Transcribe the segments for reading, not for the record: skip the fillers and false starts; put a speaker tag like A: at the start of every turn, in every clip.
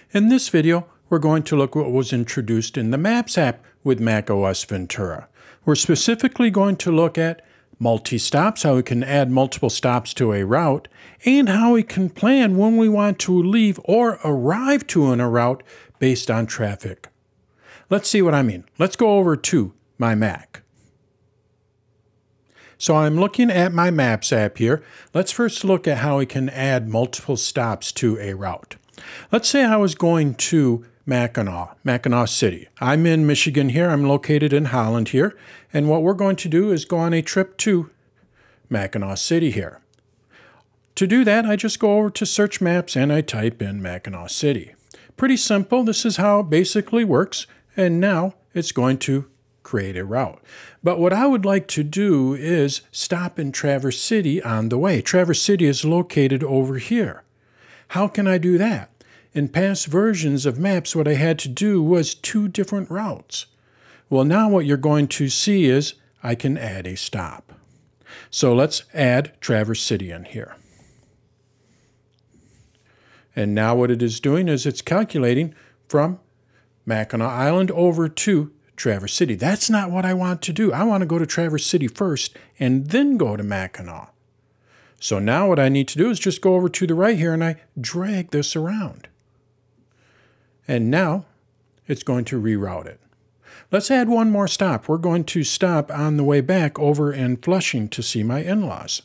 A: In this video, we're going to look at what was introduced in the Maps app with macOS Ventura. We're specifically going to look at multi-stops, how we can add multiple stops to a route, and how we can plan when we want to leave or arrive to a route based on traffic. Let's see what I mean. Let's go over to my Mac. So I'm looking at my Maps app here. Let's first look at how we can add multiple stops to a route. Let's say I was going to Mackinac City. I'm in Michigan here. I'm located in Holland here. And what we're going to do is go on a trip to Mackinac City here. To do that, I just go over to Search Maps and I type in Mackinac City. Pretty simple. This is how it basically works. And now it's going to create a route. But what I would like to do is stop in Traverse City on the way. Traverse City is located over here. How can I do that? In past versions of Maps, what I had to do was 2 different routes. Well, now what you're going to see is I can add a stop. So let's add Traverse City in here. And now what it is doing is it's calculating from Mackinac Island over to Traverse City. That's not what I want to do. I want to go to Traverse City first and then go to Mackinac. So now what I need to do is just go over to the right here and I drag this around. And now it's going to reroute it. Let's add one more stop. We're going to stop on the way back over in Flushing to see my in-laws.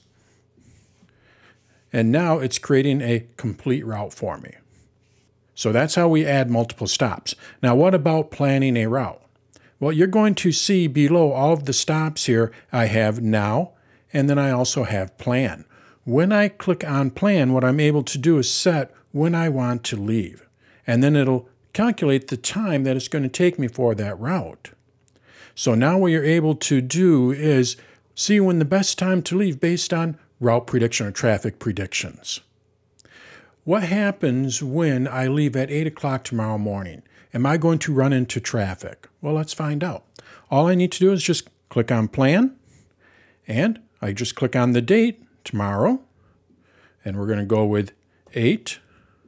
A: And now it's creating a complete route for me. So that's how we add multiple stops. Now what about planning a route? Well, you're going to see below all of the stops here, I have now, and then I also have plan. When I click on plan, what I'm able to do is set when I want to leave. And then it'll calculate the time that it's going to take me for that route. So now what you're able to do is see when the best time to leave based on route prediction or traffic predictions. What happens when I leave at 8 o'clock tomorrow morning? Am I going to run into traffic? Well, let's find out. All I need to do is just click on plan, and I just click on the date, tomorrow, and we're going to go with 8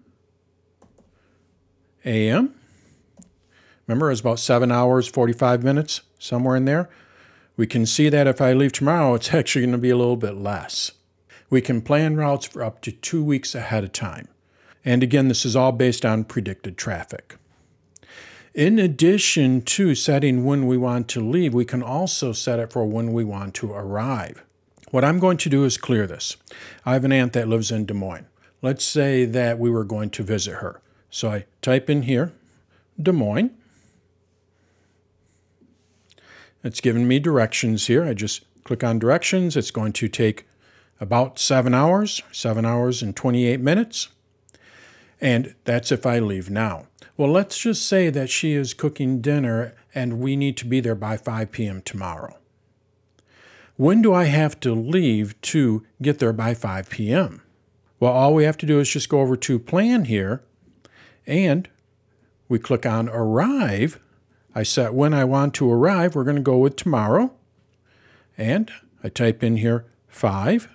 A: a.m. Remember, it's about 7 hours, 45 minutes, somewhere in there. We can see that if I leave tomorrow, it's actually going to be a little bit less. We can plan routes for up to 2 weeks ahead of time. And again, this is all based on predicted traffic. In addition to setting when we want to leave, we can also set it for when we want to arrive. What I'm going to do is clear this. I have an aunt that lives in Des Moines. Let's say that we were going to visit her. So I type in here, Des Moines. It's giving me directions here. I just click on directions. It's going to take about 7 hours and 28 minutes. And that's if I leave now. Well, let's just say that she is cooking dinner and we need to be there by 5 p.m. tomorrow. When do I have to leave to get there by 5 p.m.? Well, all we have to do is just go over to plan here and we click on arrive. I set when I want to arrive. We're going to go with tomorrow. And I type in here 5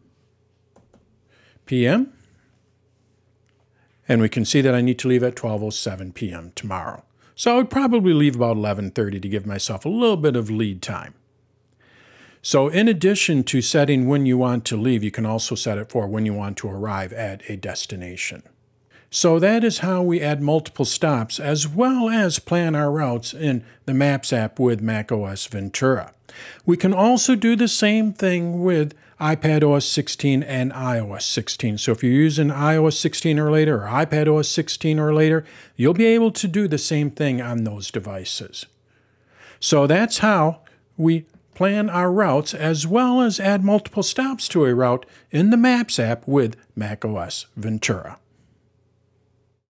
A: p.m. And we can see that I need to leave at 12:07 p.m. tomorrow. So I would probably leave about 11:30 to give myself a little bit of lead time. So in addition to setting when you want to leave, you can also set it for when you want to arrive at a destination. So that is how we add multiple stops as well as plan our routes in the Maps app with macOS Ventura. We can also do the same thing with iPadOS 16 and iOS 16. So if you're using iOS 16 or later or iPadOS 16 or later, you'll be able to do the same thing on those devices. So that's how we plan our routes as well as add multiple stops to a route in the Maps app with macOS Ventura.